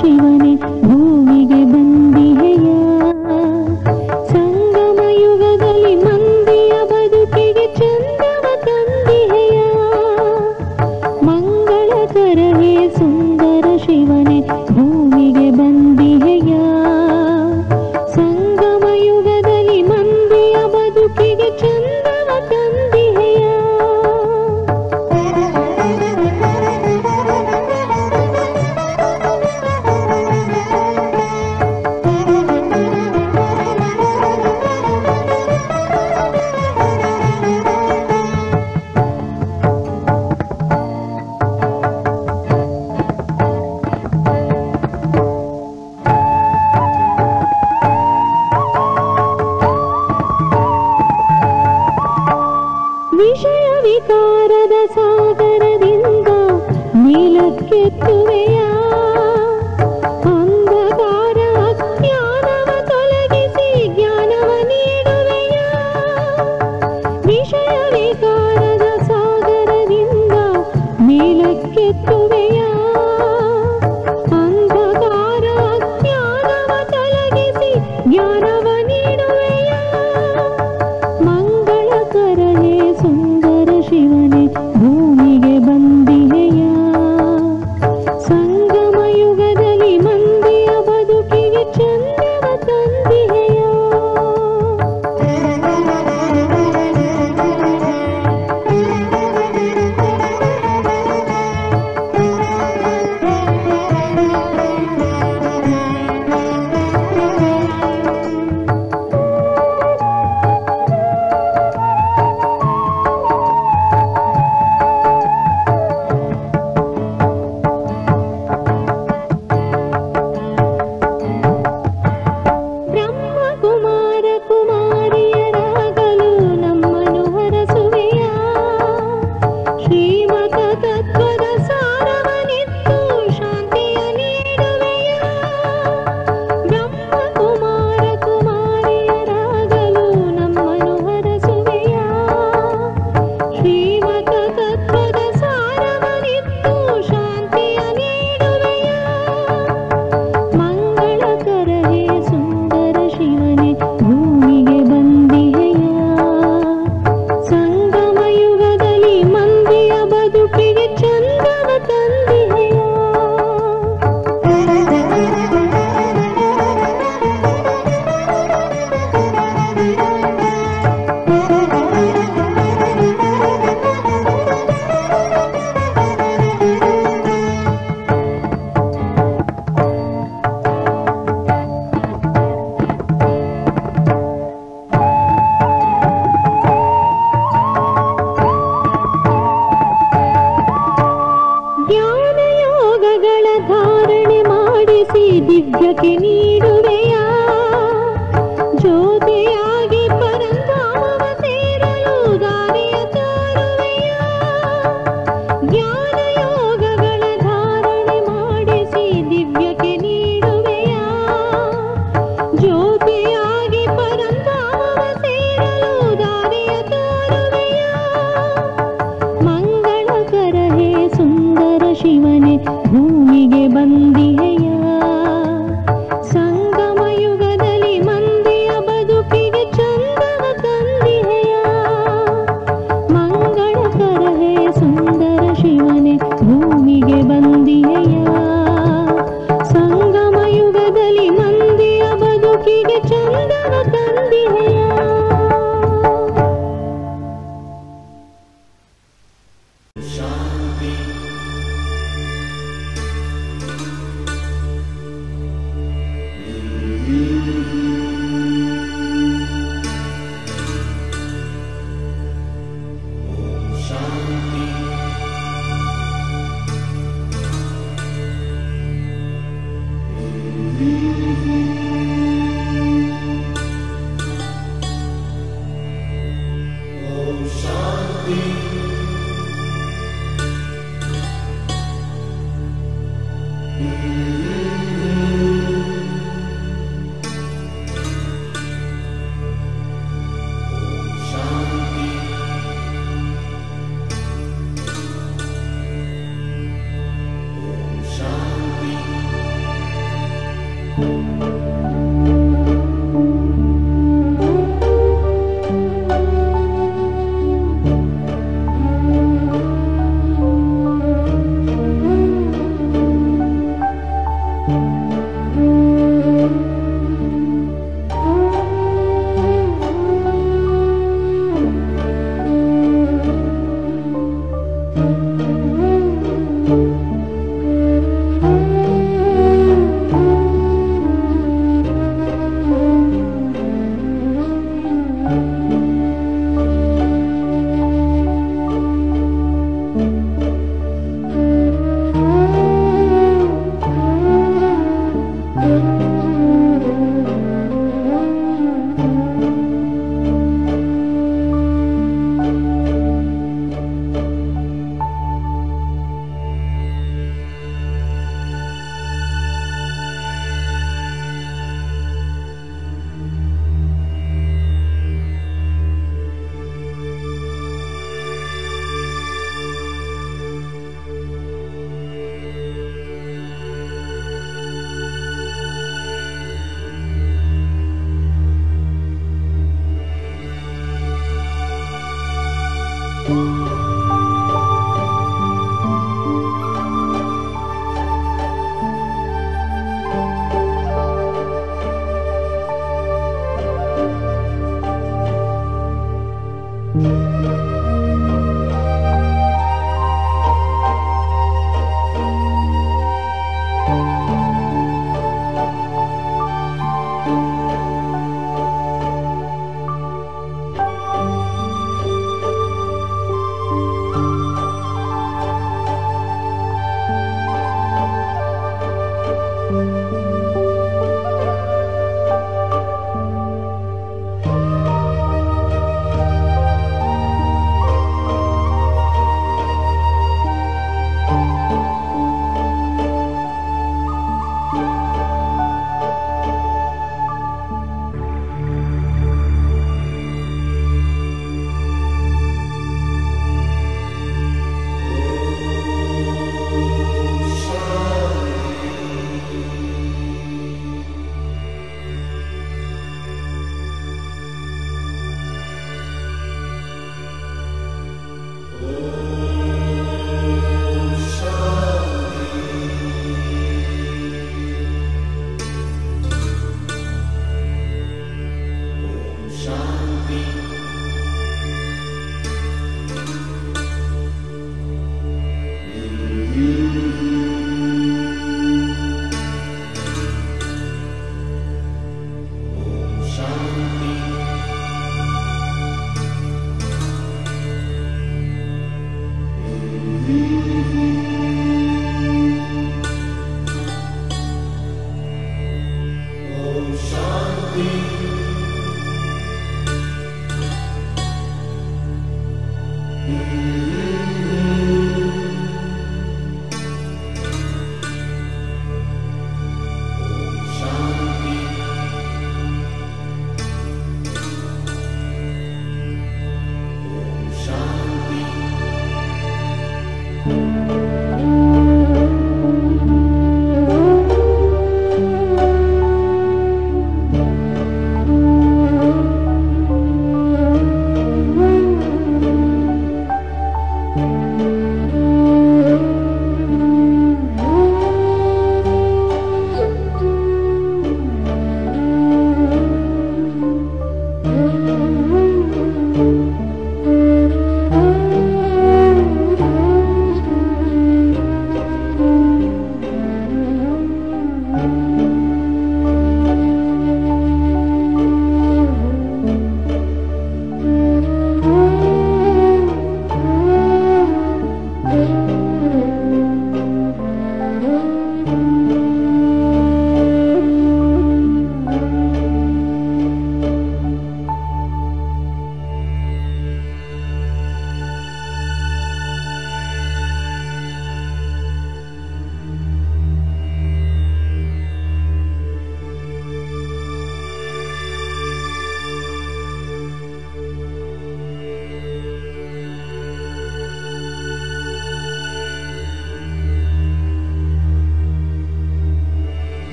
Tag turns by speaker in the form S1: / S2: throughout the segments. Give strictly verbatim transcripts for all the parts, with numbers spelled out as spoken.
S1: ಶಿವನೇ ಭೂಮಿಗೆ ಬಂದಿಹೆಯ ಸಂಗಮ ಯುಗದಲ್ಲಿ ಮಂದಿಯ ಬದುಕಿಗೆ ಚಂದವ ತಂದಿಹೆಯ ಮಂಗಳಕರವೇ ಸುಂದರ ಶಿವನೇ ಭೂಮಿಗೆ ಬಂದಿಹೆಯ ಸಂಗಮ ಯುಗದಲ್ಲಿ ಮಂದಿಯ ಬದುಕಿಗೆ ಚಂದವ ತಂದಿಹೆಯ ವಿಷಯ ವಿಕಾರದ ಸಾಗರದಿಂದ ಮೇಲಕ್ಕೆತ್ತುವೆಯ ಅಂಧಕಾರ ಅಜ್ಞಾನವ ತೊಲಗಿಸಿ ಜ್ಞಾನವ ನೀಡುವೆಯ ವಿಷಯ ವಿಕಾರದ ಸಾಗರದಿಂದ ಮೇಲಕ್ಕೆತ್ತುವೆಯ ಅಂಧಕಾರ ಅಜ್ಞಾನವ ತೊಲಗಿಸಿ ಜ್ಞಾನವ ನೀಡುವೆಯ ಮಂಗಳಕರನೇ ಸುಂದರ ಶಿವನೇ ಭೂಮಿಗೆ ಬಂದಿಹೆಯ ಸಂಗಮ ಯುಗದಲ್ಲಿ ಮಂದಿಯ ಬದುಕಿಗೆ ಚಂದವ ತಂದಿಹೆಯ ಬ್ರಹ್ಮಕುಮಾರ ಕುಮಾರಿಯರಾಗಲು ನಮ್ಮನ್ನು ಹರಸುವೆಯ ಶ್ರೀಮತ ತತ್ವದ ಸಾರವನಿತ್ತು ಶಾಂತಿಯ ನೀಡುವೆಯ ಬ್ರಹ್ಮಕುಮಾರ ಕುಮಾರಿಯರಾಗಲು ನಮ್ಮನ್ನು ಹರಸುವೆಯ ಶ್ರೀಮತ ತತ್ವದ ಸಾರವನಿತ್ತು ಶಾಂತಿಯ ನೀಡುವೆಯ ಮಂಗಳಕರವೇ ಸುಂದರ ಶಿವನೇ ಭೂಮಿಗೆ ಬಂದಿಹೆಯ ಸಂಗಮ ಯುಗದಲ್ಲಿ ಮಂದಿಯ ಬದುಕಿಗೆ ಚಂದವ ತಂದಿಹೆಯ ಜ್ಞಾನ ಯೋಗಗಳ ಧಾರಣೆ ಮಾಡಿಸಿ ದಿವ್ಯಕ್ಕೆ ನೀಡುವೆಯ ಜ್ಯೋತಿಯಾಗಿ ಪರಂಧಾಮವ ಸೇರಲು ದಾರಿಯ ತೋರುವೆಯ ಜ್ಞಾನ ಯೋಗಗಳ ಧಾರಣೆ ಮಾಡಿಸಿ ದಿವ್ಯಕ್ಕೆ ನೀಡುವೆಯ ಜ್ಯೋತಿಯಾಗಿ ಪರಂಧಾಮವ ಸೇರಲು ದಾರಿಯ ತೋರುವೆಯ ಮಂಗಳಕರನೇ ಸುಂದರ ಶಿವನೇ ಭೂಮಿಗೆ ಬಂದಿಹೆಯ ಸಂಗಮ ಯುಗದಲ್ಲಿ ಮಂದಿಯ ಬದುಕಿಗೆ ಚಂದವ ತಂದಿಹೆಯ ಮಂಗಳಕರನೇ ಸುಂದರ ಶಿವನೇ ಭೂಮಿಗೆ ಬಂದಿಹೆಯ ಸಂಗಮ ಯುಗದಲ್ಲಿ ಮಂದಿಯ ಬದುಕಿಗೆ ಚಂದವ ತಂದಿಹೆಯ
S2: शांति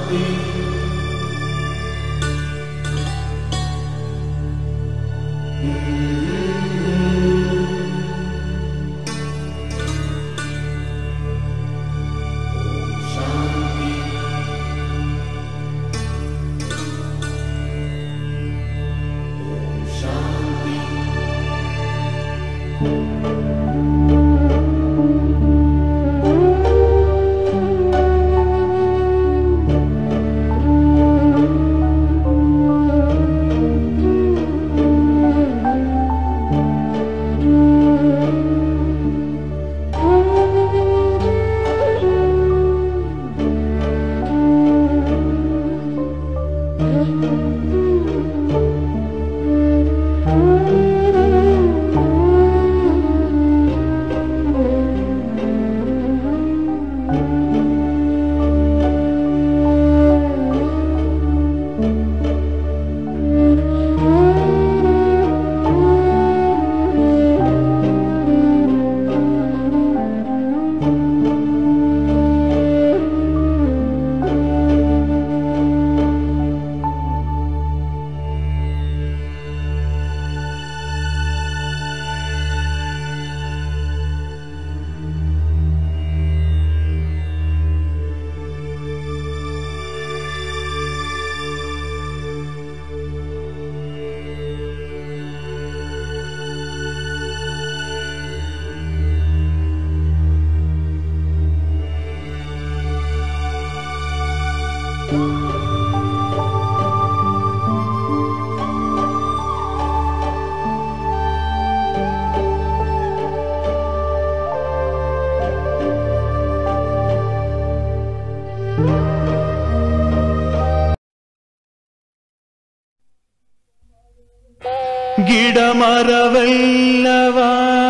S2: ಗಿಡಮರವೆಲ್ಲವ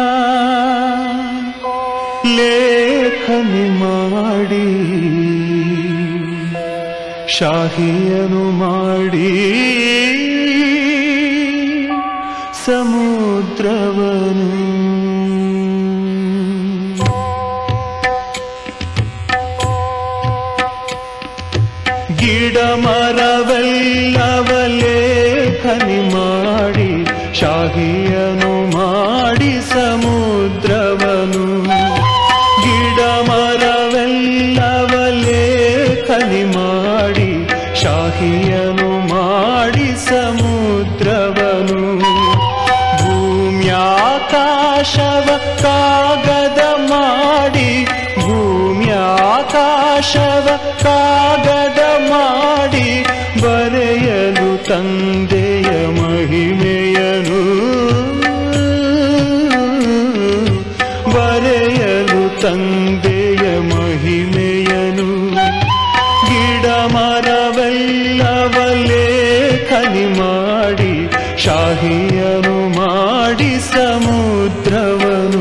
S2: ಲೇಖನಿ ಮಾಡಿ ಶಾಹಿಯನು ಮಾಡಿ ಸಮುದ್ರವನು ಗಿಡಮರವೆಲ್ಲವ ಲೇಖನಿ ಮಾಡಿ ಶಾಹಿಯನು ಮಾಡಿ ಸಮುದ್ರವನು ಗಿಡಮರವೆಲ್ಲವ ಲೇಖನಿ ಮಾಡಿ ಶಾಹಿಯನು ಮಾಡಿ ಸಮುದ್ರವನು ಭೂಮ್ಯಾಕಾಶವ ಕಾಗದ ಮಾಡಿ ಭೂಮ್ಯಾಕಾಶವ ಕಾಗದ ಮಾಡಿ ಬರೆಯಲು ತಂದೆಯ ಮಹಿಮೆಯನು ಬರೆಯಲು ತಂದೆಯ ಮಹಿಮೆಯನು ಗಿಡಮರವೆಲ್ಲವ ಲೇಖನಿ ಮಾಡಿ ಶಾಹಿಯನು ಮಾಡಿ ಸಮುದ್ರವನು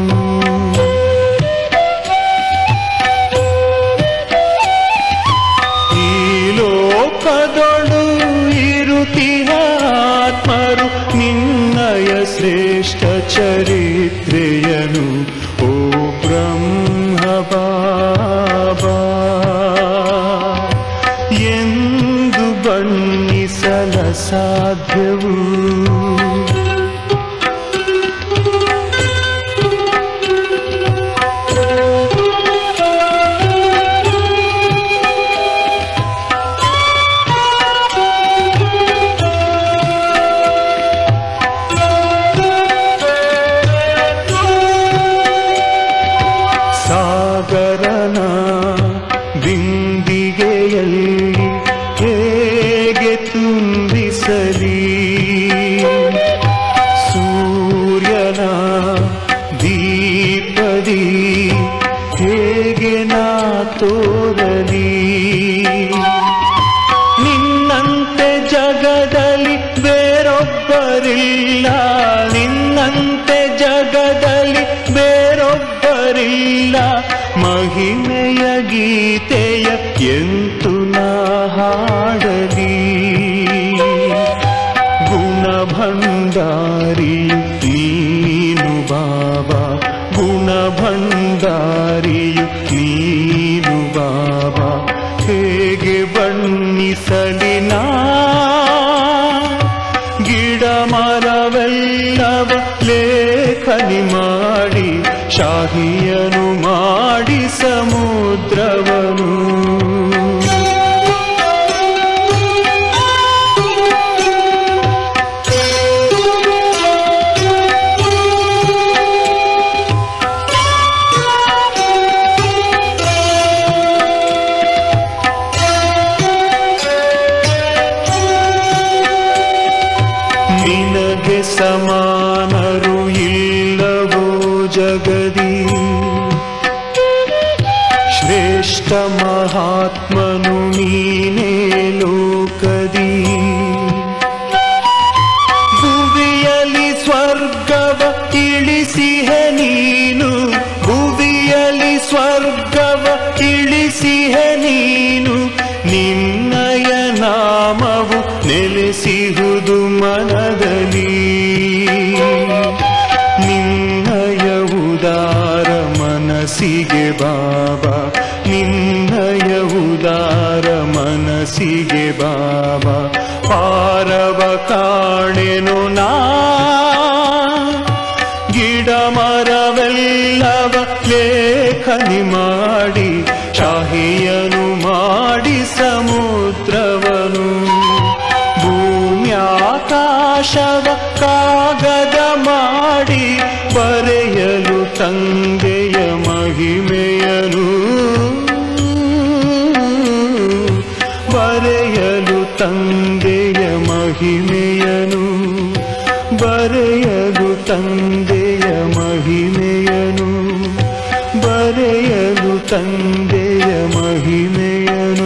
S2: ಈ ಲೋಕದೊಳು ಇರುತ್ತಿಹ ಆತ್ಮರು ನಿನ್ನಯ ಶ್ರೇಷ್ಠ ಚರಿತ್ರೆಯನು ಓ ಬ್ರಹ್ಮ ಬಾಬಾ ಎಂದು ಬಣ್ಣಿಸಲ ಸಾಧ್ಯವು ಸಾಗರನ ಬಿಂದಿಗೆಯಲ್ಲಿ ಹೇಗೆ ತುಂಬಿಸಲಿ ಸೂರ್ಯನ ದೀಪದಿ ಹೇಗೆ ನಾ ತೋರಲಿ ನಿನ್ನಂತೆ ಜಗದಲ್ಲಿ ಬೇರೊಬ್ಬರಿಲ್ಲ ನಿನ್ನಂತೆ ಜಗದಲ್ಲಿ ಬೇರೊಬ್ಬರಿಲ್ಲ ಮಹಿಮೆಯ ಗೀತೆಯ ಎಂತು ನಾ ಹಾಡಲಿ ಗುಣಭಂಡಾರಿಯು ನೀನು ಬಾಬಾ ಗುಣಭಂಡಾರಿಯು ನೀನು ಬಾಬಾ ಹೇಗೆ ಬ ಆತ್ಮನು ನೀನೇ ಲೋಕದಿ ಭುವಿಯಲಿ ಸ್ವರ್ಗವ ಇಳಿಸಿಹ ನೀನು ಭುವಿಯಲಿ ಸ್ವರ್ಗವ ಇಳಿಸಿಹ ನೀನು ನಿನ್ನಯ ನಾಮವು ನೆಲೆಸಿಹುದು ಮನದಲ್ಲಿ ನಿನ್ನಯ ಉದಾರ ಮನಸ್ಸಿಗೆ ಬಾಬಾ ನಿನ್ನಯ ಉದಾರ ಮನಸ್ಸಿಗೆ ಬಾಬಾ ಪಾರವ ಕಾಣೆನು ನಾ ಗಿಡ ಮರವೆಲ್ಲವ ಲೇಖನಿ ಮಾಡಿ ಶಾಹಿಯನು ಮಾಡಿ ಸಮುದ್ರವನು ಭೂಮ್ಯಾಕಾಶವ ಕಾಗದ ಮಾಡಿ ಬರೆಯಲು ತಂದೆಯ ಮಹಿಮೆಯನು ಬರೆಯಲು ತಂದೆಯ ಮಹಿಮೆಯನು ಬರೆಯಲು ತಂದೆಯ ಮಹಿಮೆಯನು ಬರೆಯಲು ತಂದೆಯ ಮಹಿಮೆಯನು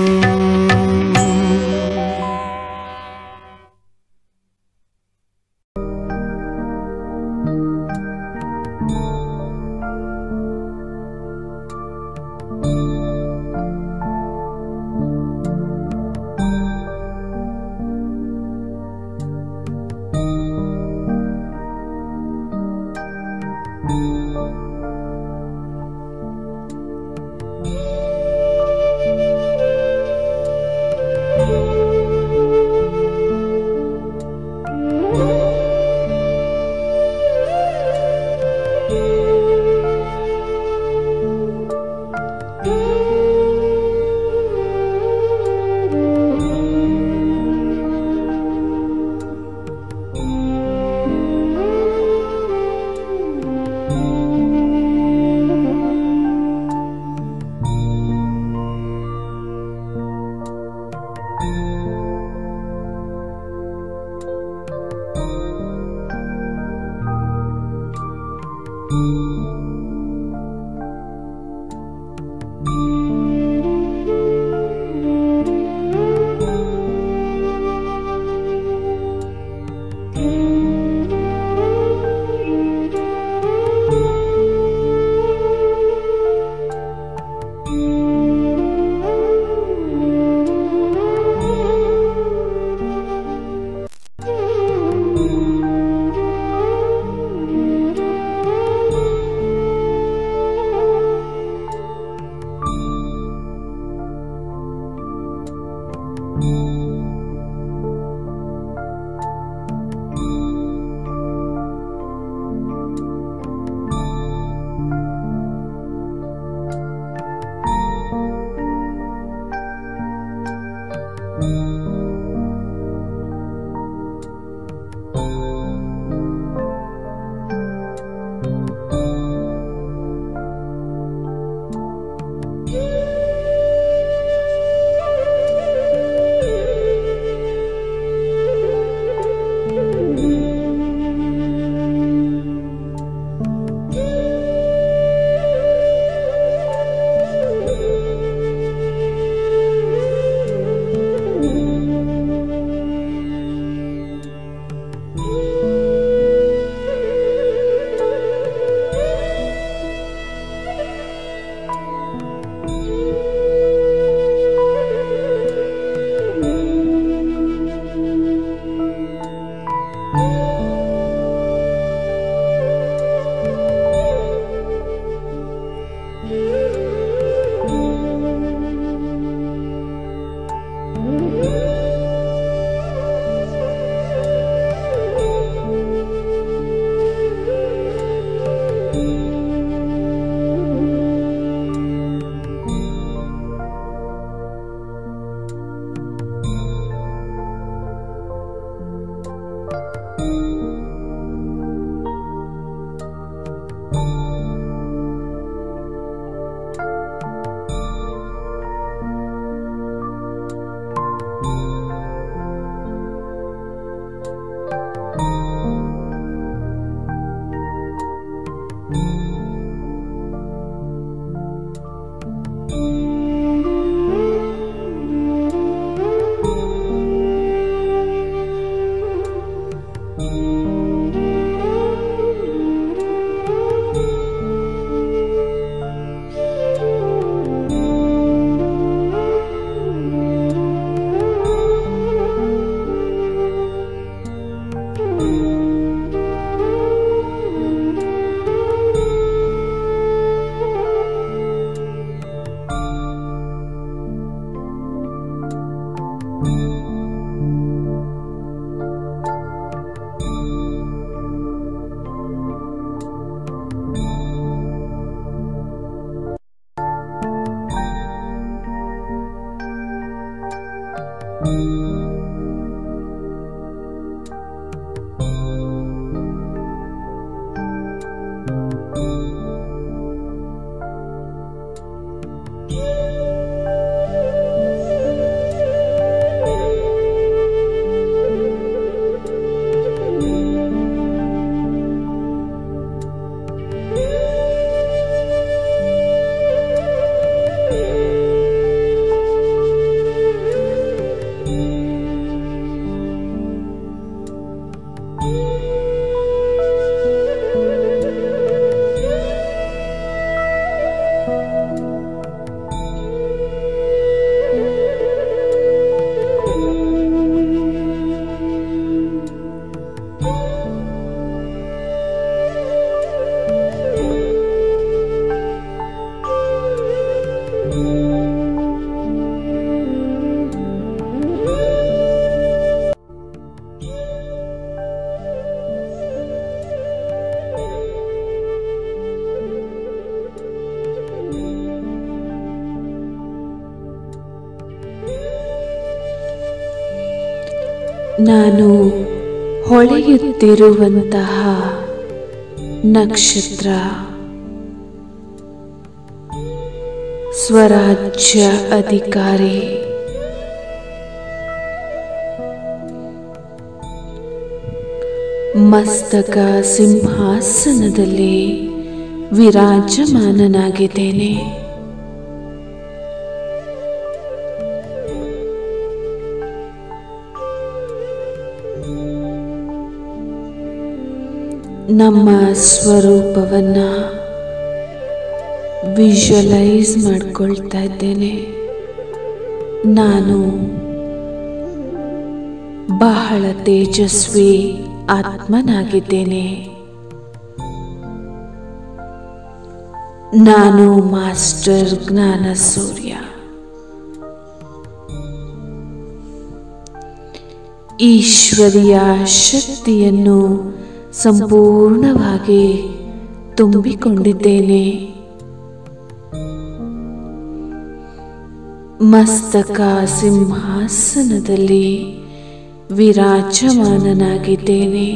S1: you.
S3: ನಾನು ಹೊಳೆಯುತ್ತಿರುವಂತಹ ನಕ್ಷತ್ರ, ಸ್ವರಾಜ್ಯ ಅಧಿಕಾರಿ, ಮಸ್ತಕ ಸಿಂಹಾಸನದಲ್ಲಿ ವಿರಾಜಮಾನನಾಗಿದ್ದೇನೆ. ನಮ್ಮ ಸ್ವರೂಪವನ್ನ ವಿಜುವಲೈಸ್ ಮಾಡ್ಕೊಳ್ತಾ ಇದ್ದೇನೆ. ನಾನು ಬಹಳ ತೇಜಸ್ವಿ ಆತ್ಮನಾಗಿದ್ದೇನೆ. ನಾನು ಮಾಸ್ಟರ್ ಜ್ಞಾನ ಸೂರ್ಯ. ಈಶ್ವರಿಯ ಶಕ್ತಿಯನ್ನು ಸಂಪೂರ್ಣವಾಗಿ ತುಂಬಿಕೊಂಡಿದ್ದೇನೆ. ಮಸ್ತಕ ಸಿಂಹಾಸನದಲ್ಲಿ ವಿರಾಜಮಾನನಾಗಿದ್ದೇನೆ.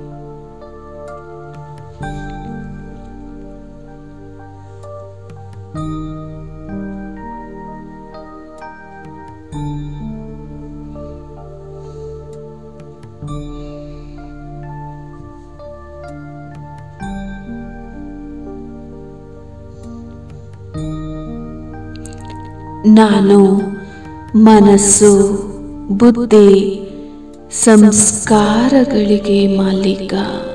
S3: ನಾನು ಮನಸ್ಸು, ಬುದ್ಧಿ, ಸಂಸ್ಕಾರಗಳಿಗೆ ಮಾಲೀಕ,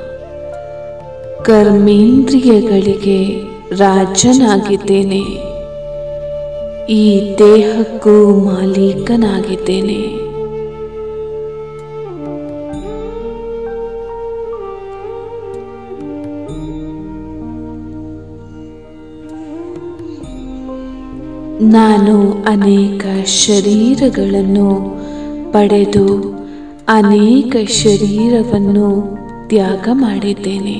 S3: ಕರ್ಮೇಂದ್ರಿಯಗಳಿಗೆ ರಾಜನಾಗಿದ್ದೇನೆ. ಈ ದೇಹಕ್ಕೂ ಮಾಲೀಕನಾಗಿದ್ದೇನೆ. ನಾನು ಅನೇಕ ಶರೀರಗಳನ್ನು ಪಡೆದು ಅನೇಕ ಶರೀರವನ್ನು ತ್ಯಾಗ ಮಾಡಿದ್ದೇನೆ.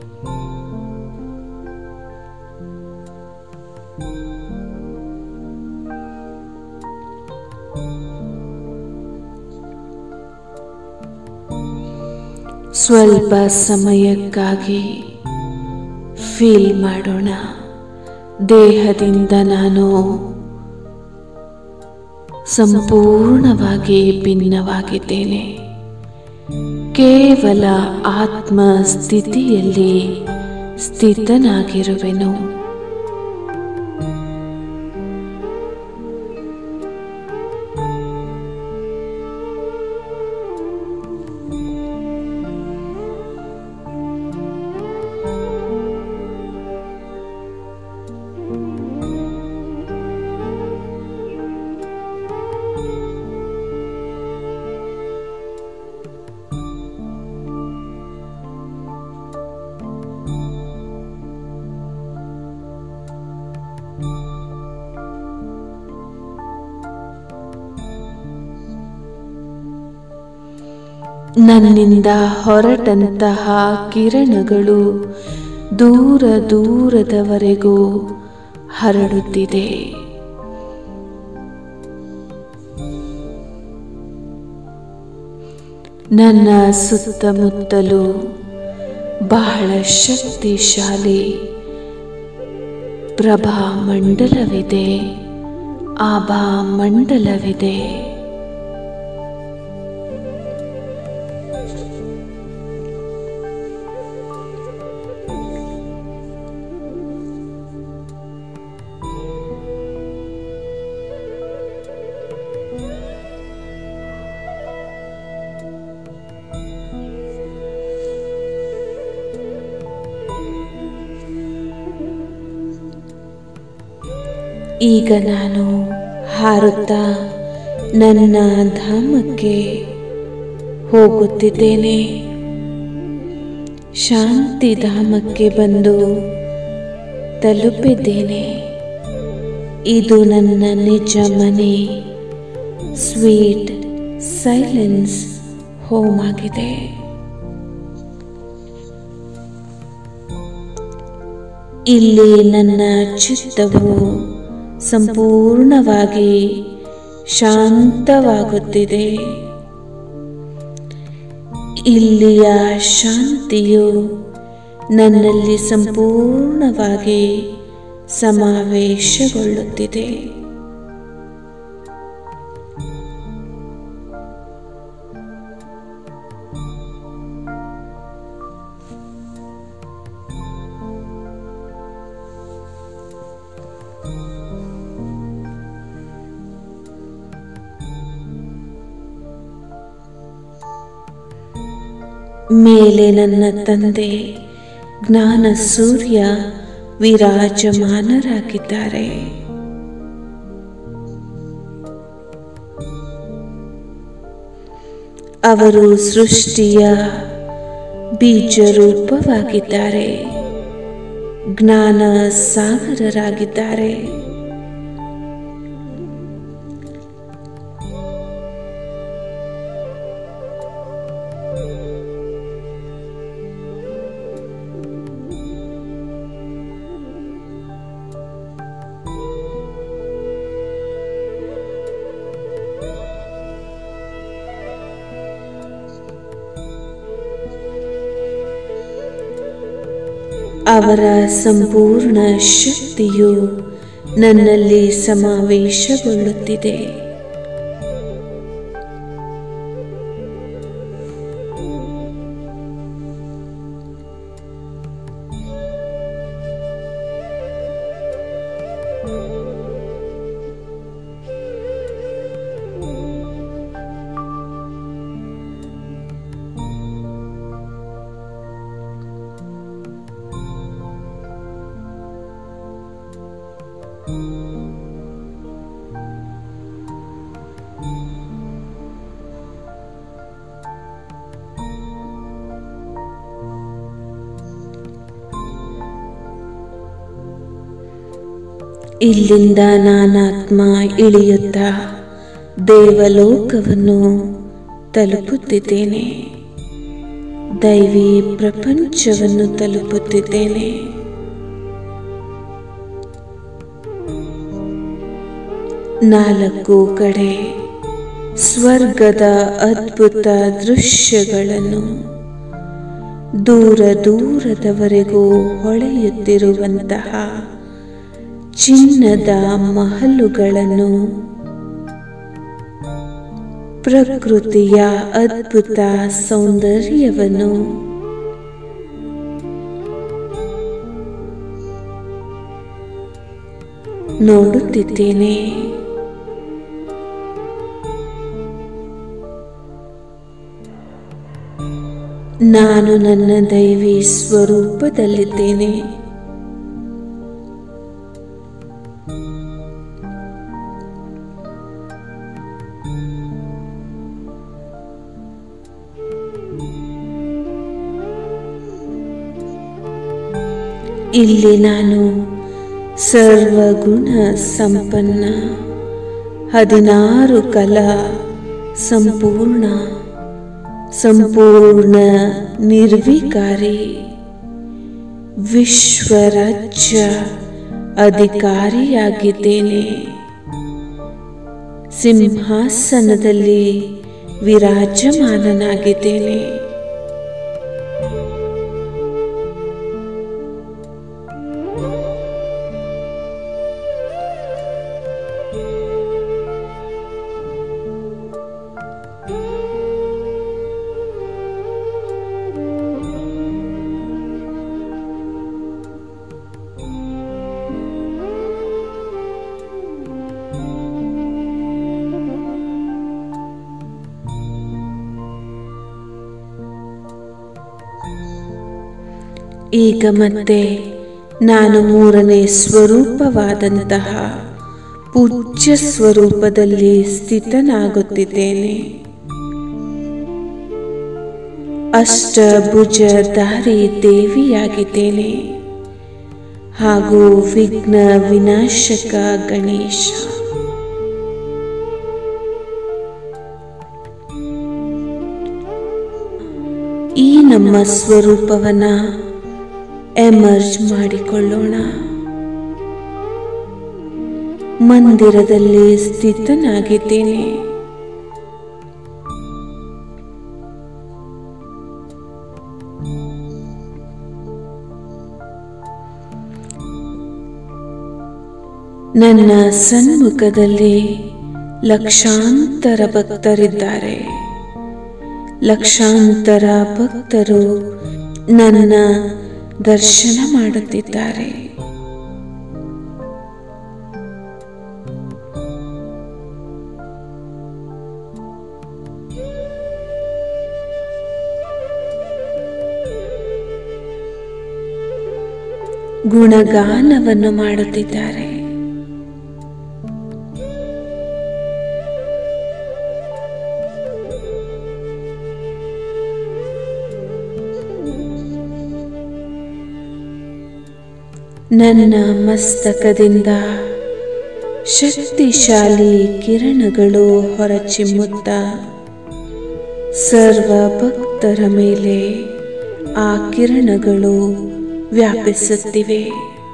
S3: ಸ್ವಲ್ಪ ಸಮಯಕ್ಕಾಗಿ ಫೀಲ್ ಮಾಡೋಣ. ದೇಹದಿಂದ ನಾನು ಸಂಪೂರ್ಣವಾಗಿ ಭಿನ್ನವಾಗಿದ್ದೇನೆ. ಕೇವಲ ಆತ್ಮ ಸ್ಥಿತಿಯಲ್ಲಿ ಸ್ಥಿತನಾಗಿರುವೆನು. ನನ್ನಿಂದ ಹೊರಟಂತಹ ಕಿರಣಗಳು ದೂರ ದೂರದವರೆಗೂ ಹರಡುತ್ತಿದೆ. ನನ್ನ ಸುತ್ತಮುತ್ತಲೂ ಬಹಳ ಶಕ್ತಿಶಾಲಿ ಪ್ರಭಾ ಮಂಡಲವಿದೆ, ಆಭಾ ಮಂಡಲವಿದೆ. ಈಗ ನಾನು ಹಾರುತ್ತಾ ನನ್ನ ಧಾಮಕ್ಕೆ ಹೋಗುತ್ತಿದ್ದೇನೆ. ಶಾಂತಿಧಾಮಕ್ಕೆ ಬಂದು ತಲುಪಿದ್ದೇನೆ. ಇದು ನನ್ನ ನಿಜ ಮನೆ, ಸ್ವೀಟ್ ಸೈಲೆನ್ಸ್ ಹೋಮ್ ಆಗಿದೆ. ಇಲ್ಲಿ ನನ್ನ ಚಿತ್ತವು ಸಂಪೂರ್ಣವಾಗಿ ಶಾಂತವಾಗುತ್ತಿದೆ. ಇಲ್ಲಿಯ ಶಾಂತಿಯು ನನ್ನಲ್ಲಿ ಸಂಪೂರ್ಣವಾಗಿ ಸಮಾವೇಶಗೊಳ್ಳುತ್ತಿದೆ. ಮೇಲೆ ನನ್ನ ತಂದೆ ಜ್ಞಾನ ಸೂರ್ಯ ವಿರಾಜಮಾನರಾಗಿದ್ದಾರೆ. ಅವರು ಸೃಷ್ಟಿಯ ಬೀಜರೂಪವಾಗಿದ್ದಾರೆ, ಜ್ಞಾನ ಸಾಗರರಾಗಿದ್ದಾರೆ. ಅವರ ಸಂಪೂರ್ಣ ಶಕ್ತಿಯು ನನ್ನಲ್ಲಿ ಸಮಾವೇಶಗೊಳ್ಳುತ್ತಿದೆ. ಇಲ್ಲಿಂದ ನಾನಾತ್ಮ ಇಳಿಯುತ್ತಾ ದೇವಲೋಕವನ್ನು ತಲುಪುತ್ತಿದ್ದೇನೆ. ದೈವಿ ಪ್ರಪಂಚವನ್ನು ತಲುಪುತ್ತಿದ್ದೇನೆ. ನಾಲ್ಕು ಕಡೆ ಸ್ವರ್ಗದ ಅದ್ಭುತ ದೃಶ್ಯಗಳನ್ನು, ದೂರ ದೂರದವರೆಗೂ ಹೊಳೆಯುತ್ತಿರುವಂತಹ ಚಿನ್ನದ ಮಹಲುಗಳನ್ನು, ಪ್ರಕೃತಿಯ ಅದ್ಭುತ ಸೌಂದರ್ಯವನ್ನು ನೋಡುತ್ತಿದ್ದೇನೆ. ನಾನು ನನ್ನ ದೈವಿ ಸ್ವರೂಪದಲ್ಲಿದ್ದೇನೆ. ಇಲ್ಲಿ ನಾನು ಸರ್ವಗುಣ ಸಂಪನ್ನ, ಹದಿನಾರು ಕಲಾ ಸಂಪೂರ್ಣ, ಸಂಪೂರ್ಣ ನಿರ್ವಿಕಾರಿ ವಿಶ್ವರಾಜ್ಯ ಅಧಿಕಾರಿಯಾಗಿದ್ದೇನೆ. ಸಿಂಹಾಸನದಲ್ಲಿ ವಿರಾಜಮಾನನಾಗಿದ್ದೇನೆ. ಈಗ ಮತ್ತೆ ನಾನು ಮೂರನೇ ಸ್ವರೂಪವಾದಂತಹ ಪೂಜ್ಯ ಸ್ವರೂಪದಲ್ಲಿ ಸ್ಥಿತನಾಗುತ್ತಿದ್ದೇನೆ. ಅಷ್ಟಭುಜಧಾರಿ ದೇವಿಯಾಗಿದ್ದೇನೆ ಹಾಗೂ ವಿಘ್ನ ವಿನಾಶಕ ಗಣೇಶ. ಈ ನಮ್ಮ ಸ್ವರೂಪವನ್ನ ಎಮರ್ಜ್ ಮಾಡಿಕೊಳ್ಳೋಣ. ಮಂದಿರದಲ್ಲಿ ಸ್ಥಿತನಾಗಿದ್ದೇನೆ. ನನ್ನ ಸನ್ಮುಖದಲ್ಲಿ ಲಕ್ಷಾಂತರ ಭಕ್ತರಿದ್ದಾರೆ. ಲಕ್ಷಾಂತರ ಭಕ್ತರು ನನ್ನ ದರ್ಶನ ಮಾಡುತ್ತಿದ್ದಾರೆ. ಗುಣಗಾನವನ್ನು ಮಾಡುತ್ತಿದ್ದಾರೆ. ನನ್ನ ಮಸ್ತಕದಿಂದ ಶಕ್ತಿಶಾಲಿ ಕಿರಣಗಳು ಹೊರಚಿಮ್ಮುತ್ತಾ ಸರ್ವ ಭಕ್ತರ ಮೇಲೆ ಆ ಕಿರಣಗಳು ವ್ಯಾಪಿಸುತ್ತಿವೆ.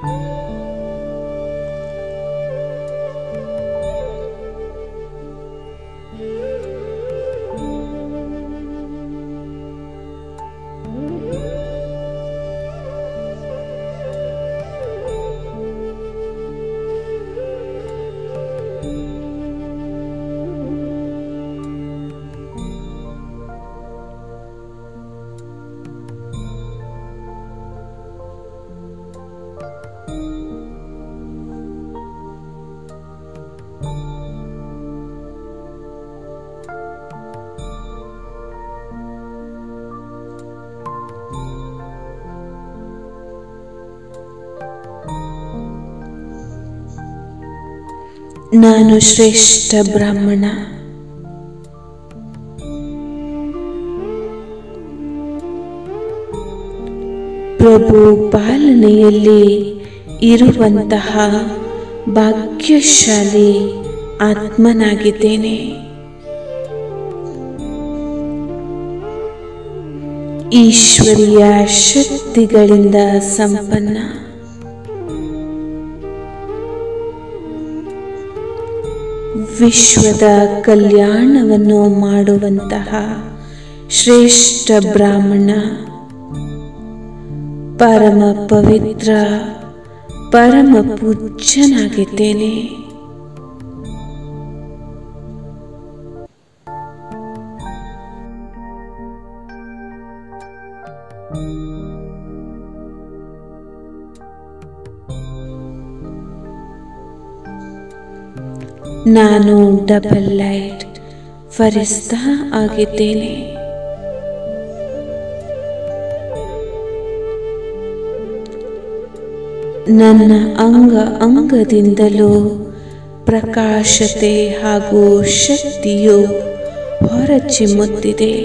S3: ನಾನು ಶ್ರೇಷ್ಠ ಬ್ರಾಹ್ಮಣ. ಪ್ರಭು ಪಾಲನೆಯಲ್ಲಿ ಇರುವಂತಹ ಭಾಗ್ಯಶಾಲಿ ಆತ್ಮನಾಗಿದ್ದೇನೆ. ಈಶ್ವರೀಯ ಶಕ್ತಿಗಳಿಂದ ಸಂಪನ್ನ. ವಿಶ್ವದ ಕಲ್ಯಾಣವನ್ನು ಮಾಡುವಂತಹ ಶ್ರೇಷ್ಠ ಬ್ರಾಹ್ಮಣ. ಪರಮ ಪವಿತ್ರ ಪರಮ ಪೂಜ್ಯನಾಗಿದ್ದೇನೆ. ನಾನು ಡಬಲ್ ಲೈಟ್ ಫರಿಸ್ತಾ ಆಗಿದ್ದೇನೆ. ನನ್ನ ಅಂಗ ಅಂಗದಿಂದಲೂ ಪ್ರಕಾಶತೆ ಹಾಗೂ ಶಕ್ತಿಯು ಹೊರಚಿಮ್ಮುತ್ತಿದೆ.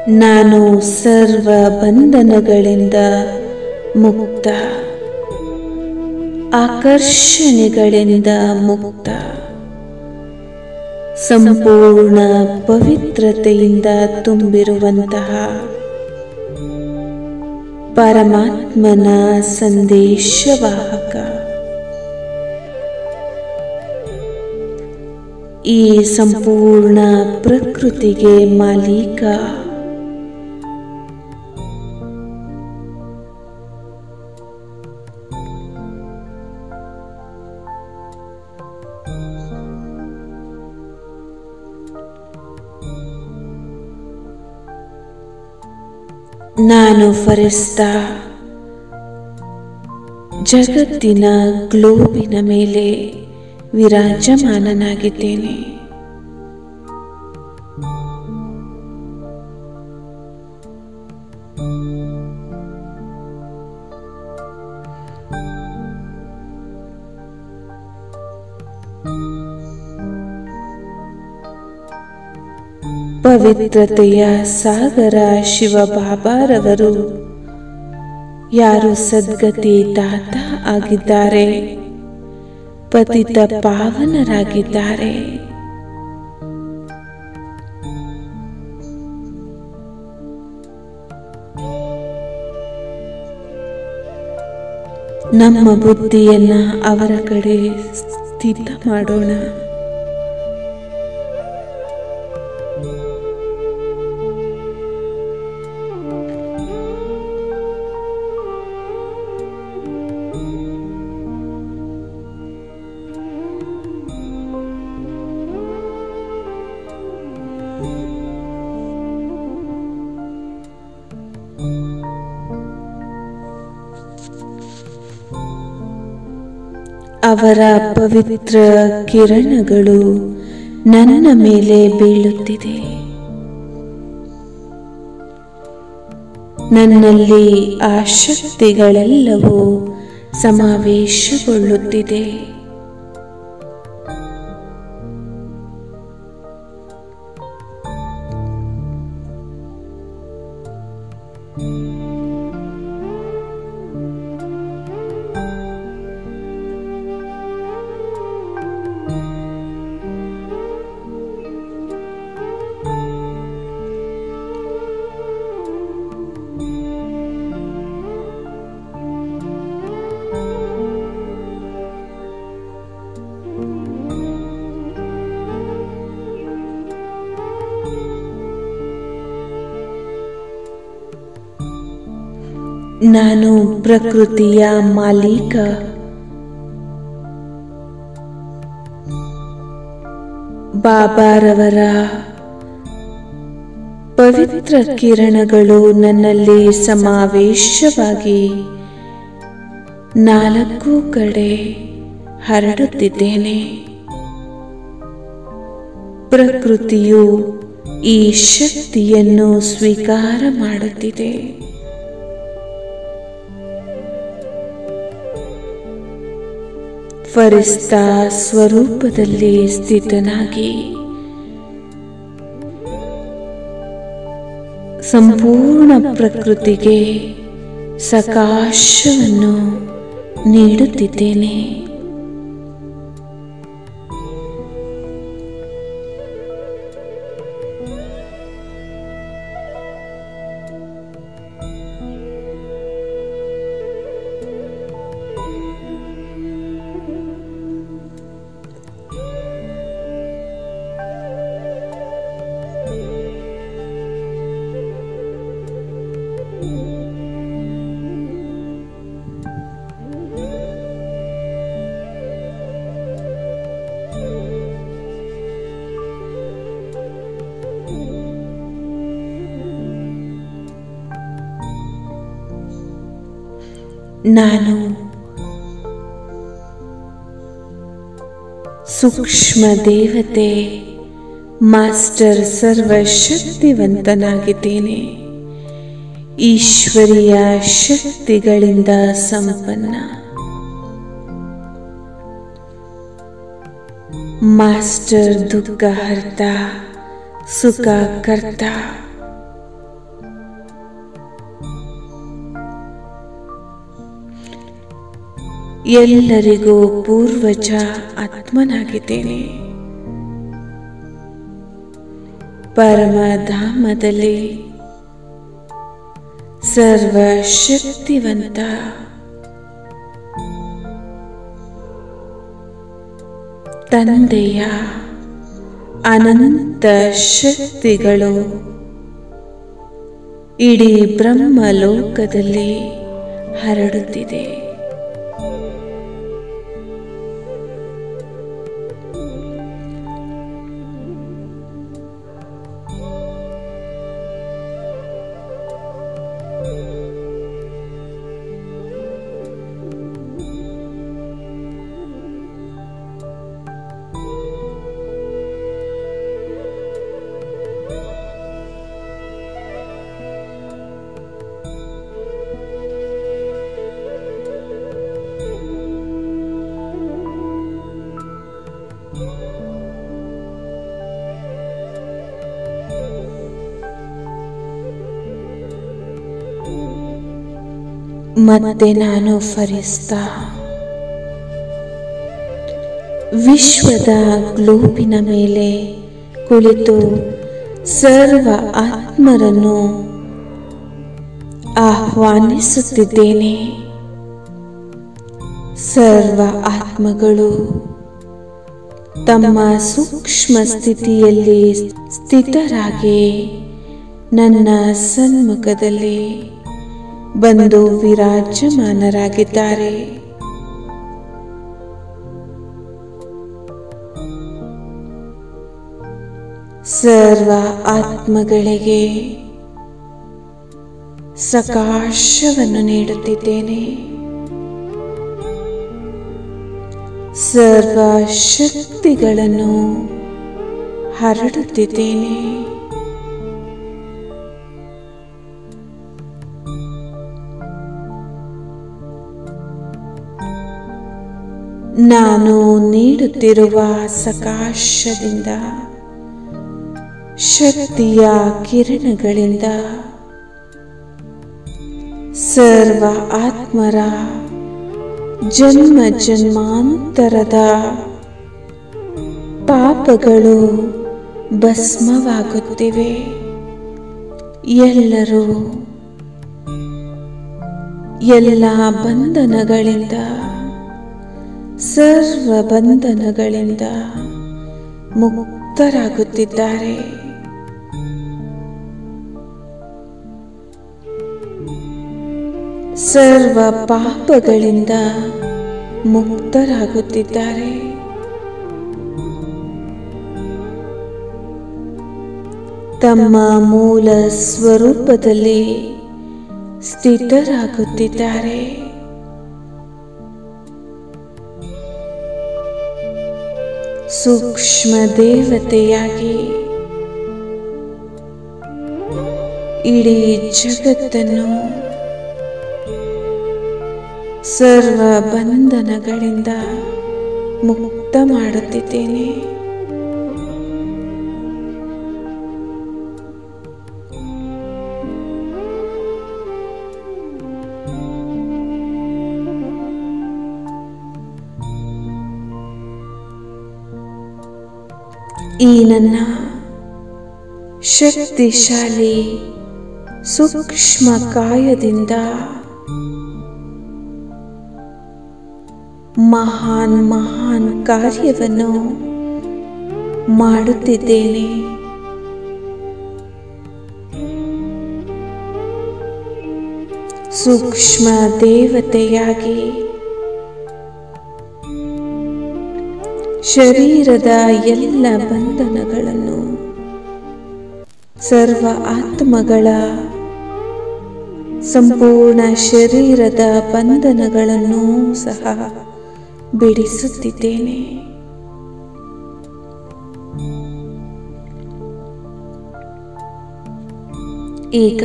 S3: ನಾನು ಸರ್ವ ಬಂಧನಗಳಿಂದ ಮುಕ್ತ, ಆಕರ್ಷಣೆಗಳಿಂದ ಮುಕ್ತ, ಸಂಪೂರ್ಣ ಪವಿತ್ರತೆಯಿಂದ ತುಂಬಿರುವಂತಹ ಪರಮಾತ್ಮನ ಸಂದೇಶವಾಹಕ. ಈ ಸಂಪೂರ್ಣ ಪ್ರಕೃತಿಗೆ ಮಾಲೀಕ. ನಾನು ಫರಿಸ್ತಾ ಜಗತ್ತಿನ ಗ್ಲೋಬಿನ ಮೇಲೆ ವಿರಾಜಮಾನನಾಗಿದ್ದೇನೆ. ಪವಿತ್ರತೆಯ ಸಾಗರ ಶಿವಬಾಬಾರವರು ಯಾರು ಸದ್ಗತಿ ದಾತ ಆಗಿದ್ದಾರೆ, ಪತಿತ ಪಾವನರಾಗಿದ್ದಾರೆ. ನಮ್ಮ ಬುದ್ಧಿಯನ್ನ ಅವರ ಕಡೆ ಸ್ಥಿತ ಮಾಡೋಣ. ಅವರ ಪವಿತ್ರ ಕಿರಣಗಳು ನನ್ನ ಮೇಲೆ ಬೀಳುತ್ತಿದೆ. ನನ್ನಲ್ಲಿ ಆ ಶಕ್ತಿಗಳೆಲ್ಲವೂ ಸಮಾವೇಶಗೊಳ್ಳುತ್ತಿದೆ. ನಾನು ಪ್ರಕೃತಿಯ ಮಾಲೀಕ. ಬಾಬಾರವರ ಪವಿತ್ರ ಕಿರಣಗಳು ನನ್ನಲ್ಲಿ ಸಮಾವೇಶವಾಗಿ ನಾಲ್ಕು ಕಡೆ ಹರಡುತ್ತಿದ್ದೇನೆ. ಪ್ರಕೃತಿಯು ಈ ಶಕ್ತಿಯನ್ನು ಸ್ವೀಕಾರ ಮಾಡುತ್ತಿದೆ. ಫರಿಸ್ತಾ ಸ್ವರೂಪದಲ್ಲಿ ಸ್ಥಿತನಾಗಿ ಸಂಪೂರ್ಣ ಪ್ರಕೃತಿಗೆ ಸಕಾಶವನ್ನು ನೀಡುತ್ತಿದ್ದೇನೆ. ನಾನು ಸೂಕ್ಷ್ಮ ದೇವತೆ ಮಾಸ್ಟರ್ ಸರ್ವಶಕ್ತಿವಂತನಾಗಿದ್ದೇನೆ. ಈಶ್ವರೀಯ ಶಕ್ತಿಗಳಿಂದ ಸಂಪನ್ನ ಮಾಸ್ಟರ್ ದುಃಖಹರ್ತ ಸುಖಕರ್ತ ಎಲ್ಲರಿಗೂ ಪೂರ್ವಜ ಆತ್ಮನಾಗಿದ್ದೇನೆ. ಪರಮಧಾಮದಲ್ಲಿ ಸರ್ವಶಕ್ತಿವಂತ ತಂದೆಯ ಅನಂತ ಶಕ್ತಿಗಳು ಇಡೀ ಬ್ರಹ್ಮಲೋಕದಲ್ಲಿ ಹರಡುತ್ತಿದೆ. ಮತ್ತೆ ನಾನು ಫರಿಸ್ತಾ ವಿಶ್ವದ ಗ್ಲೋಬಿನ ಮೇಲೆ ಕುಳಿತು ಸರ್ವ ಆತ್ಮರನ್ನು ಆಹ್ವಾನಿಸುತ್ತಿದ್ದೇನೆ. ಸರ್ವ ಆತ್ಮಗಳು ತಮ್ಮ ಸೂಕ್ಷ್ಮ ಸ್ಥಿತಿಯಲ್ಲಿ ಸ್ಥಿತರಾಗಿ ನನ್ನ ಸನ್ಮುಖದಲ್ಲಿ ಬಂದು ವಿರಾಜಮಾನರಾಗಿದ್ದಾರೆ. ಸರ್ವ ಆತ್ಮಗಳಿಗೆ ಸಕಾಶವನ್ನು ನೀಡುತ್ತಿದ್ದೇನೆ. ಸರ್ವ ಶಕ್ತಿಗಳನ್ನು ಹರಡುತ್ತಿದ್ದೇನೆ. ನಾನು ನೀಡುತ್ತಿರುವ ಸಕಾಶದಿಂದ ಶಕ್ತಿಯ ಕಿರಣಗಳಿಂದ ಸರ್ವ ಆತ್ಮರ ಜನ್ಮ ಜನ್ಮಾಂತರದ ಪಾಪಗಳು ಭಸ್ಮವಾಗುತ್ತಿವೆ. ಎಲ್ಲರೂ ಎಲ್ಲ ಬಂಧನಗಳಿಂದ ಸರ್ವ ಬಂಧನಗಳಿಂದ ಮುಕ್ತರಾಗುತ್ತಿದ್ದಾರೆ. ಸರ್ವ ಪಾಪಗಳಿಂದ ಮುಕ್ತರಾಗುತ್ತಿದ್ದಾರೆ. ತಮ್ಮ ಮೂಲ ಸ್ವರೂಪದಲ್ಲಿ ಸ್ಥಿತರಾಗುತ್ತಿದ್ದಾರೆ. ಸೂಕ್ಷ್ಮ ದೇವತೆಯಾಗಿ ಇಡೀ ಜಗತ್ತನ್ನು ಸರ್ವ ಬಂಧನಗಳಿಂದ ಮುಕ್ತ ಮಾಡುತ್ತಿದ್ದೇನೆ. ಈ ನನ್ನ ಶಕ್ತಿಶಾಲಿ ಸೂಕ್ಷ್ಮ ಕಾಯದಿಂದ ಮಹಾನ್ ಮಹಾನ್ ಕಾರ್ಯವನ್ನು ಮಾಡುತ್ತಿದ್ದೇನೆ. ಸೂಕ್ಷ್ಮ ದೇವತೆಯಾಗಿ ಶರೀರದ ಎಲ್ಲ ಬಂಧನಗಳನ್ನು ಸರ್ವ ಆತ್ಮಗಳ ಸಂಪೂರ್ಣ ಶರೀರದ ಬಂಧನಗಳನ್ನು ಸಹ ಬಿಡಿಸುತ್ತಿದ್ದೇನೆ. ಈಗ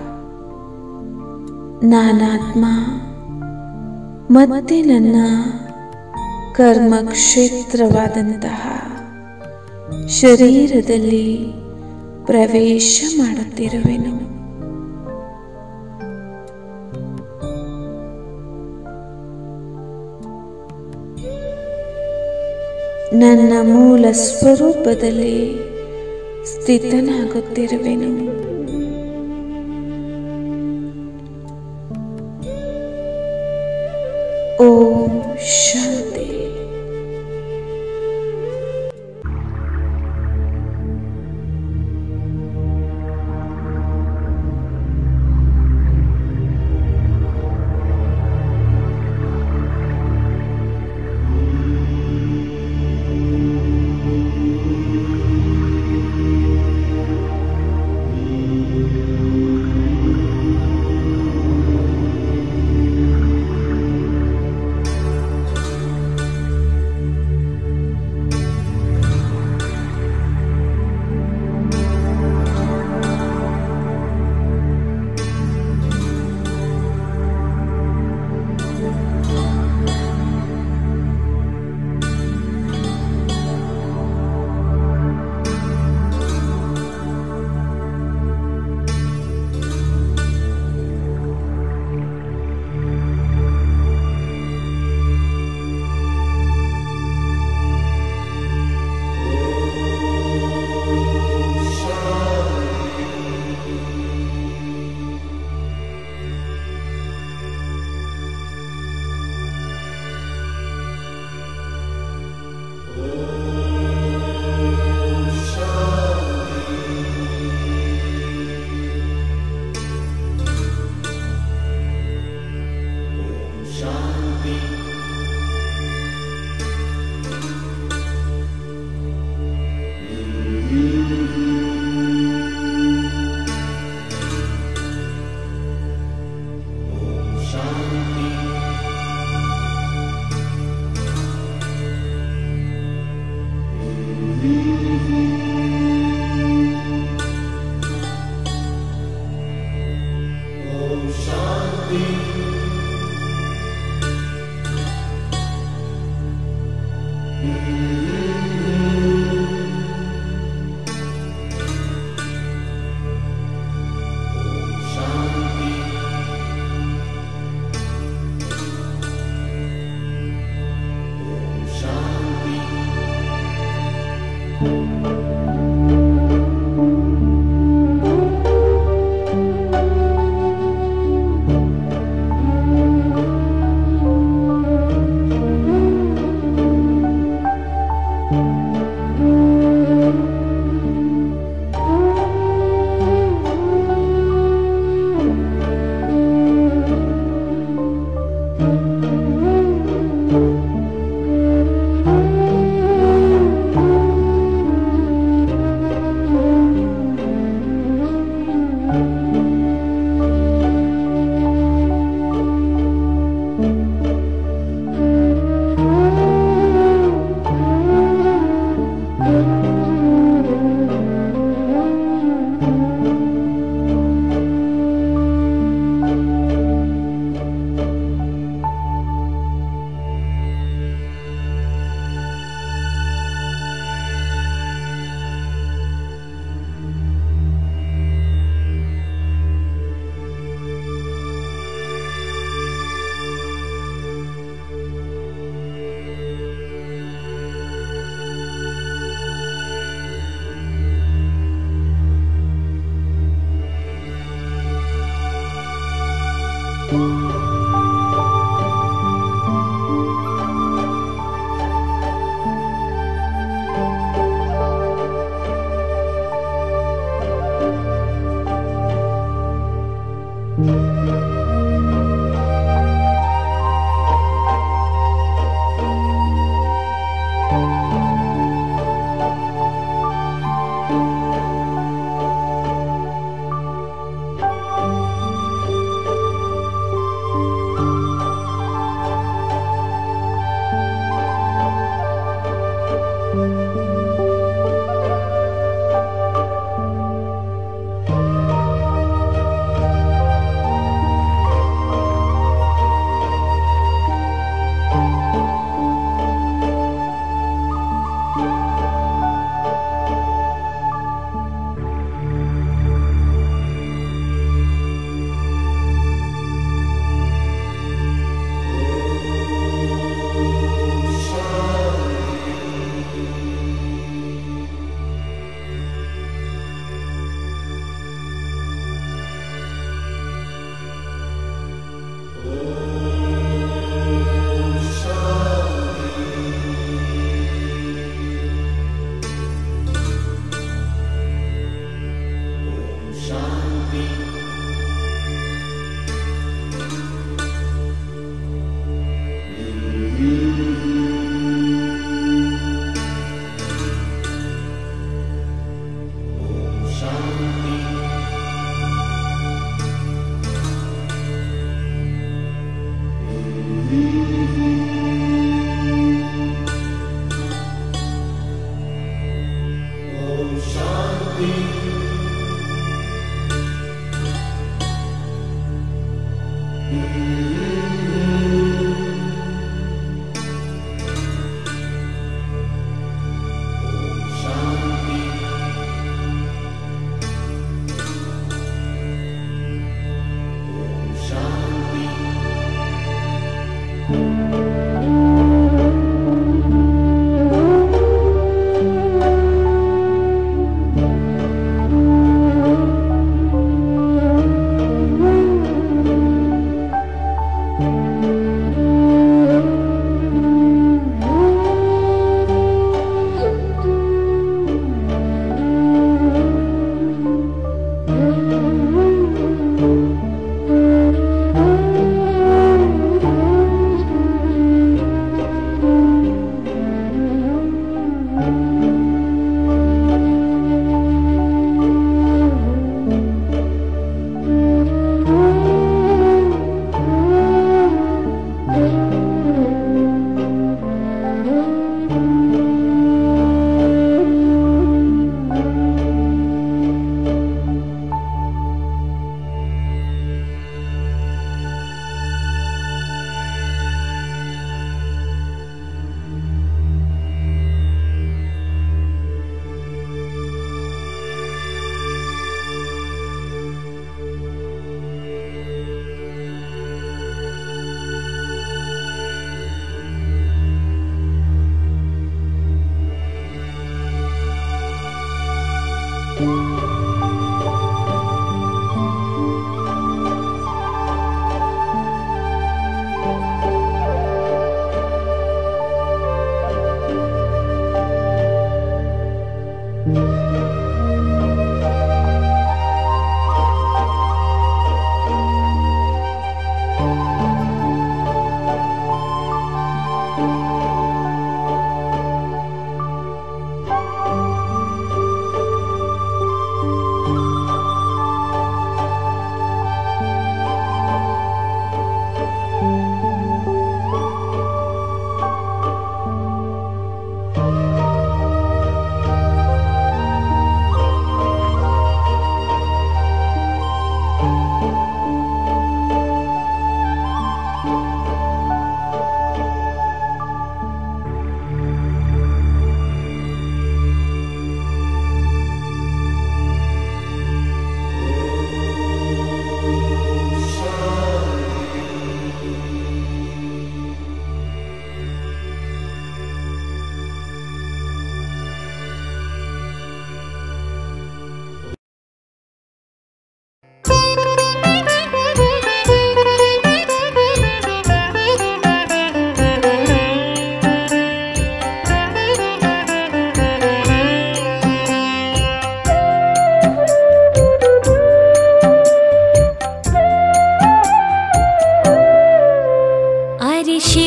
S3: ನಾನಾತ್ಮ ಮತ್ತೆ ನನ್ನ ಕರ್ಮಕ್ಷೇತ್ರವಾದಂತಹ ಶರೀರದಲ್ಲಿ ಪ್ರವೇಶ ಮಾಡುತ್ತಿರುವೆನು. ನನ್ನ ಮೂಲ ಸ್ವರೂಪದಲ್ಲಿ ಸ್ಥಿತನಾಗುತ್ತಿರುವೆನು. ಓಂ ಶಾಂತಿ.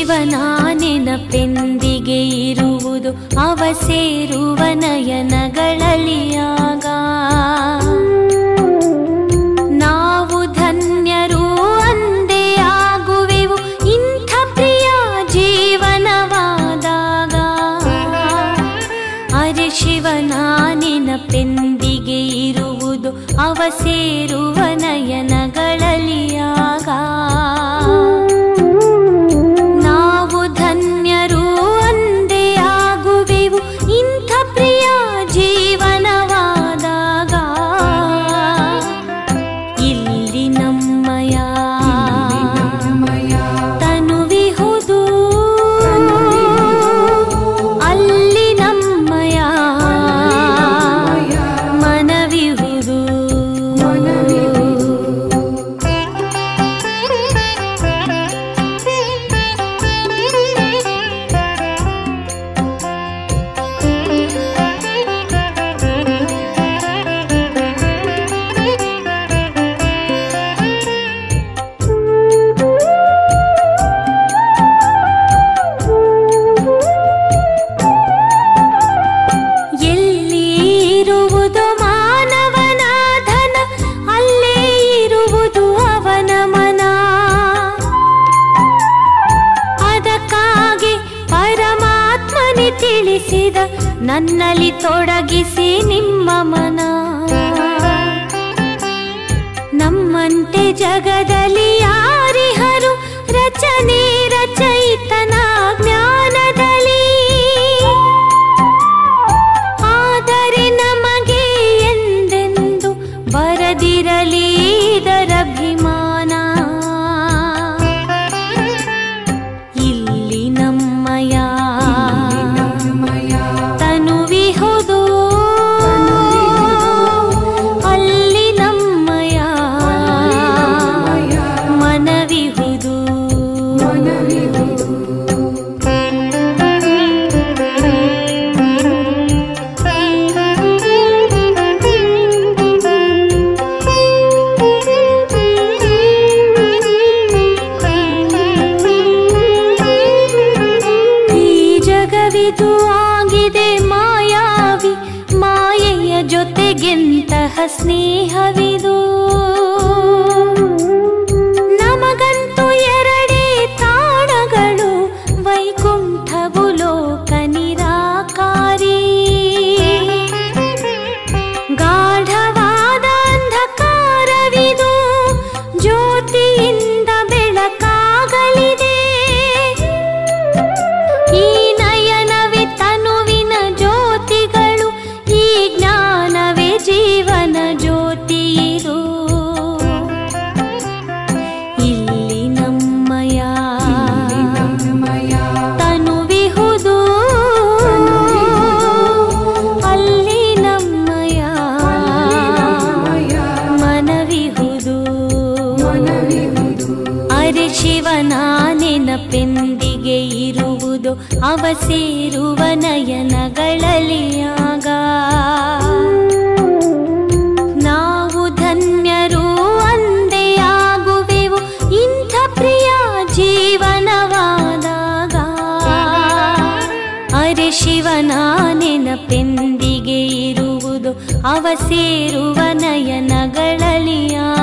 S4: ಶಿವನ ನೆನಪೆಂದಿಗೆ ಇರುವುದು ಅವ ಸೇರುವ ನಯನಗಳಲ್ಲಿ ಆಗ. ನಾವು ಧನ್ಯರು ಅಂದೇ ಆಗುವೆವು ಇಂಥ ಪ್ರಿಯ ಜೀವನವಾದಾಗ. ಅರೆ ಶಿವನ ನೆನಪೆಂದಿಗೆ ಇರುವುದು ಅವ ಸೇರುವ ನಯನಗಳಲ್ಲಿ ಆಗ. ನಾವು ಧನ್ಯರು ಅಂದೇ ಆಗುವೆವು ಇಂಥ ಪ್ರಿಯ ಜೀವನವಾದಾಗ. ಇಲ್ಲಿ ನಮ್ಮಯ ತನುವಿಹುದು, ಅಲ್ಲಿ ನಮ್ಮಯ ಮನವಿಹುದು. ಎಲ್ಲಿ ಇರುವುದು ಮಾನವನ ಧನ ಅಲ್ಲೇ ಇರುವುದು ಅವನ ಮನ. ಅದಕ್ಕಾಗಿ ಪರಮಾತ್ಮನೇ ತಿಳಿಸಿದ ನನ್ನಲ್ಲಿ ತೊಡಗಿಸಿ ನಿಮ್ಮ ಮನ. ನಮ್ಮಂತೆ ಜಗದಲ್ಲಿ ಯಾರಿಹರು ರಚನೆ ರಚಯಿತನ ಜ್ಞಾನದಲ್ಲಿ. ಆದರೆ ನಮಗೆ ಎಂದೆಂದು ಬರದಿರಲಿ ಇದರಭಿಮಾನ. ಇಲ್ಲಿ ನಮ್ಮಯ ತನುವಿಹುದು, ಅಲ್ಲಿ ನಮ್ಮಯ ಮನವಿಹುದು. ಈ ಜಗವಿದು ಆಗಿದೆ ಮಾಯಾವಿ, ಮಾಯೆಯ ಜೊತೆಗೆಂತಹ ಸ್ನೇಹವಿದು. ನಮಗಂತೂ ಎರಡೇ ತಾಣಗಳು, ವೈಕುಂಠವು ಲೋಕ ನಿರಾಕಾರಿ. ಗಾಢವಾದ ಅಂಧಕಾರವಿದು, ಜ್ಯೋತಿಯಿಂದ ಬೆಳಕಾಗಲಿದೆ. ಈ ನಯನವೇ ತನುವಿನ ಜ್ಯೋತಿಗಳು, ಈ ಜ್ಞಾನವೇ ಜೀವನ ಜ್ಯೋತಿ ಇದು. ಇಲ್ಲಿ ನಮ್ಮಯ ತನುವಿಹುದು, ಅಲ್ಲಿ ನಮ್ಮಯ ಮನವಿಹುದು. ಅರೆ ಶಿವನ ನೆನಪೆಂದಿಗೆ ಇರುವುದು ಅವ ಸೇರುವ ನಯನಗಳಲ್ಲಿ ಆಗ. ನಾವು ಧನ್ಯರು ಅಂದೇ ಆಗುವೆವು ಇಂಥ ಪ್ರಿಯ ಜೀವನವಾದಾಗ. ಅರೆ ಶಿವನ ನೆನಪೆಂದಿಗೆ ಇರುವುದು ಅವ ಸೇರುವ ನಯನಗಳಲ್ಲಿ ಆಗ.